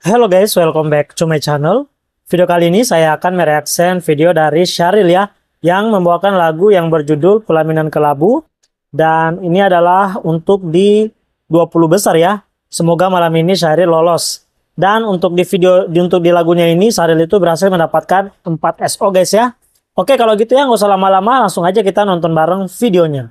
Halo guys, welcome back to my channel. Video kali ini saya akan mereaction video dari Syahril ya, yang membawakan lagu yang berjudul Pelaminan Kelabu. Dan ini adalah untuk di 20 besar ya. Semoga malam ini Syahril lolos. Dan untuk di lagunya ini Syahril itu berhasil mendapatkan 4 SO guys ya. Oke, kalau gitu ya nggak usah lama-lama, langsung aja kita nonton bareng videonya.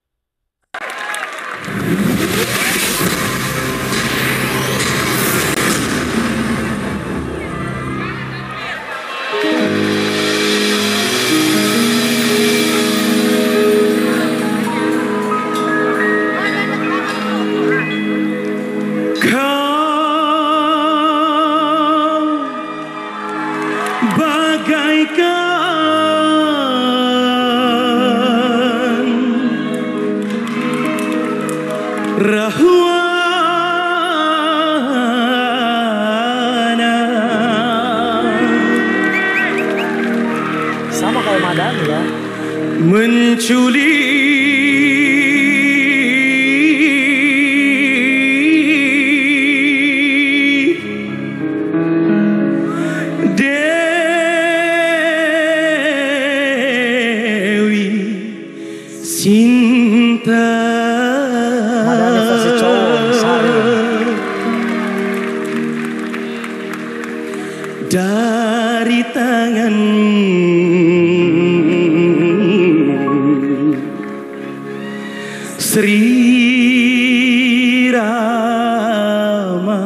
Bagaikan rahwana, Sama kayak Madani ya. menculik Dewi Sinta. Madani versi cowok, Syahril. Dari tangan Sri Rama.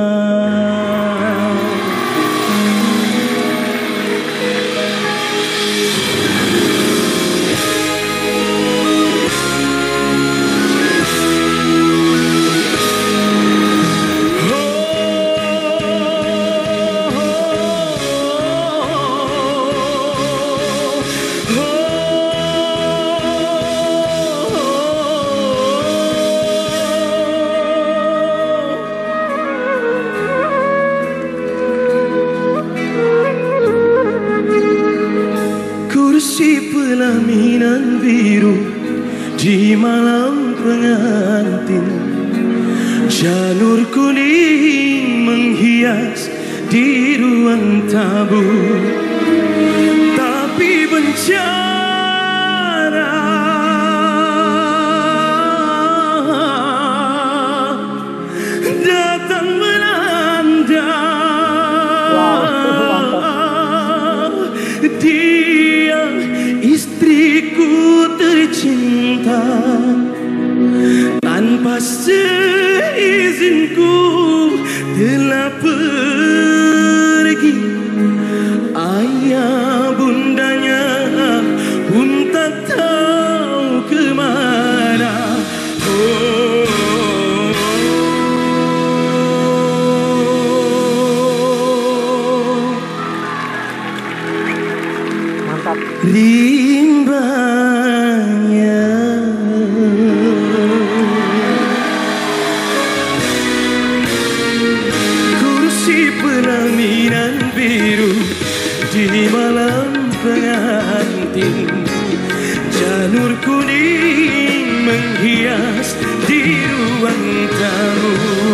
Kursi pelaminan biru di malam pengantin, jalur kuning menghias di ruang tabu. Tapi bencana datang melanda. Dia istriku tercinta, tanpa seizinku telah pergi. Ayah bundanya pun tak tahu kemana. Mantap. Rimbanya kursi pelaminan biru di malam pengantin, janur kuning menghias di ruang tamu.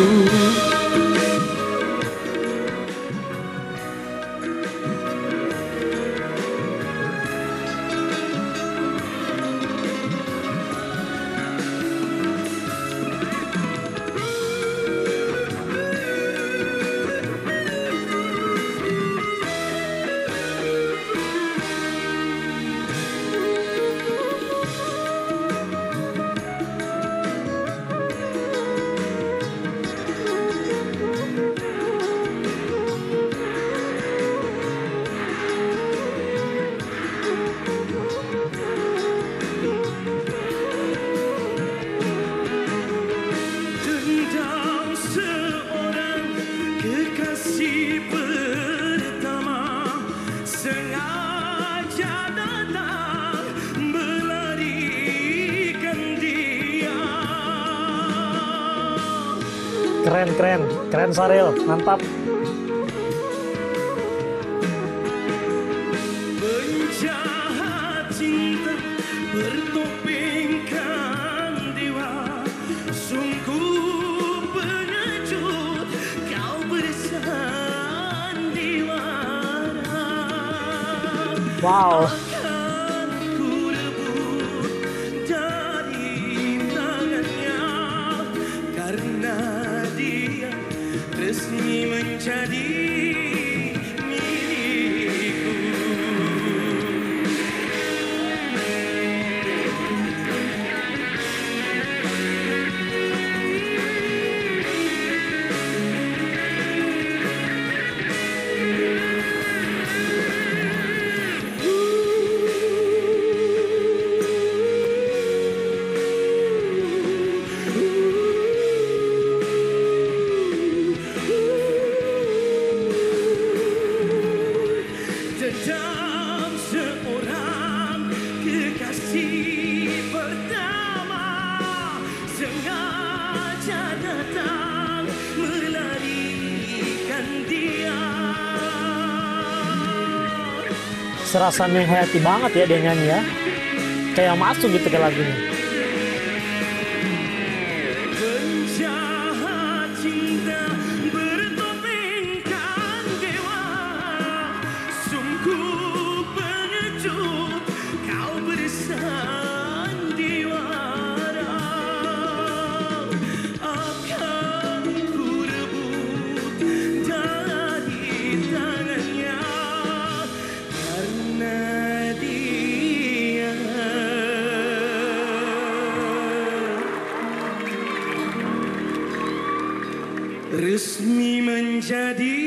Keren Syahril, mantap. Penjahat cinta bertopengkan dewa, sungguh pengecut kau bersama. Wow. Akan ku rebut dari tangannya, karena dia resmi menjadi milikku. Dendam seorang kekasih pertama sengaja datang melarikan dia. Serasa menghayati banget ya dia nyanyi ya. Kayak masuk gitu ke lagunya. Penjahat cinta bertopengkan dewa, sungguh pengecut kau bersandiwara. Akan ku rebut dari tangannya, karena dia resmi menjadi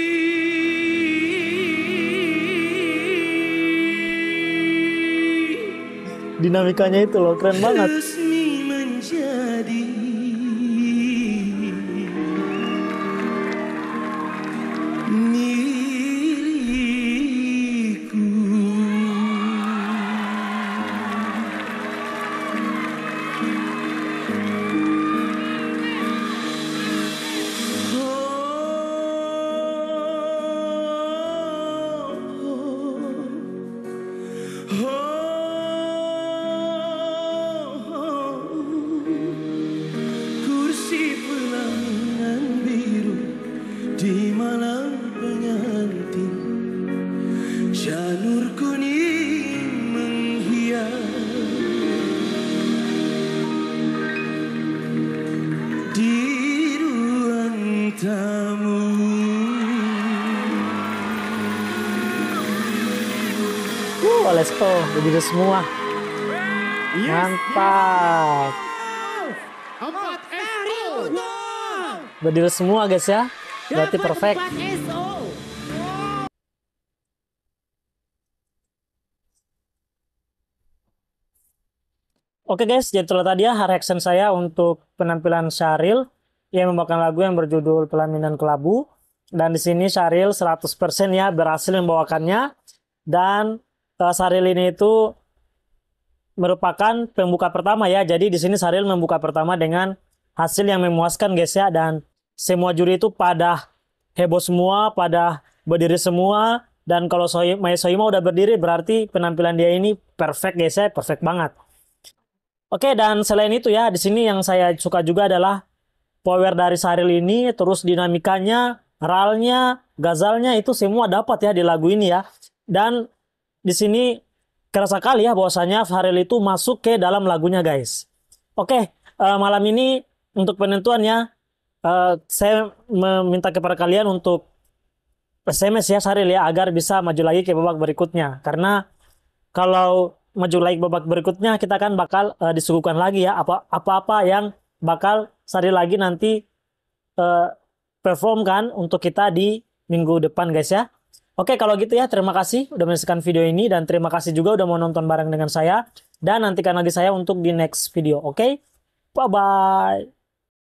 Dinamikanya itu loh keren banget. resmi menjadi milikku. Kursi pelaminan biru di malam pengantin, janur kuning menghias di ruang tamu. Let's go, berdiri semua. Mantap. 4 SO. Berdiri semua guys ya. Berarti perfect. 4 SO. Oke guys, jadi itulah tadi ya reaction saya untuk penampilan Syahril yang membawakan lagu yang berjudul Pelaminan Kelabu. Dan di sini Syahril 100% ya berhasil membawakannya. Dan Syahril ini itu merupakan pembuka pertama ya. Jadi di sini Syahril membuka pertama dengan hasil yang memuaskan guys ya. Dan semua juri itu pada heboh semua, pada berdiri semua. Dan kalau Maya Sohima udah berdiri berarti penampilan dia ini perfect guys ya, perfect banget. Oke, dan selain itu ya, di sini yang saya suka juga adalah power dari Syahril ini, terus dinamikanya, ralnya, gazalnya itu semua dapat ya di lagu ini ya. Dan di sini kerasa kali ya bahwasanya Syahril itu masuk ke dalam lagunya guys. Oke, malam ini untuk penentuannya saya meminta kepada kalian untuk SMS ya Syahril ya agar bisa maju lagi ke babak berikutnya. Karena kalau maju lagi babak berikutnya kita kan bakal disuguhkan lagi ya apa-apa yang bakal Syahril lagi nanti perform kan untuk kita di minggu depan guys ya. Oke, kalau gitu ya, terima kasih udah menyaksikan video ini dan terima kasih juga udah mau nonton bareng dengan saya dan nantikan lagi saya untuk di next video. Oke, bye bye.